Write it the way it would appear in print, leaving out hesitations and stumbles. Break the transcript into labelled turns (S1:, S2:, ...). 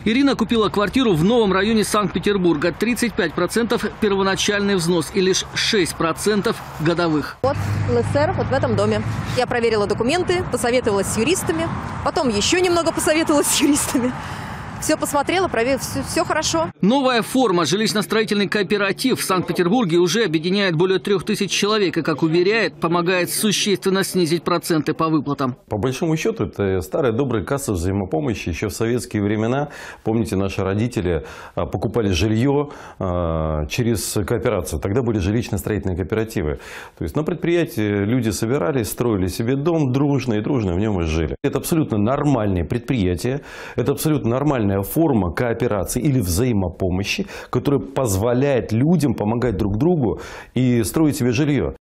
S1: Ирина купила квартиру в новом районе Санкт-Петербурга. 35% первоначальный взнос и лишь 6% годовых.
S2: Вот ЛСР вот в этом доме. Я проверила документы, посоветовалась с юристами, потом еще немного посоветовалась с юристами. Все посмотрела, проверила, все хорошо.
S1: Новая форма жилищно-строительный кооператив в Санкт-Петербурге уже объединяет более 3000 человек и, как уверяет, помогает существенно снизить проценты по выплатам.
S3: По большому счету, это старая добрая касса взаимопомощи. Еще в советские времена, помните, наши родители покупали жилье через кооперацию. Тогда были жилищно-строительные кооперативы. То есть на предприятии люди собирались, строили себе дом дружно и дружно в нем и жили. Это абсолютно нормальное предприятие, это абсолютно нормальная форма кооперации или взаимопомощи, которая позволяет людям помогать друг другу и строить себе жилье.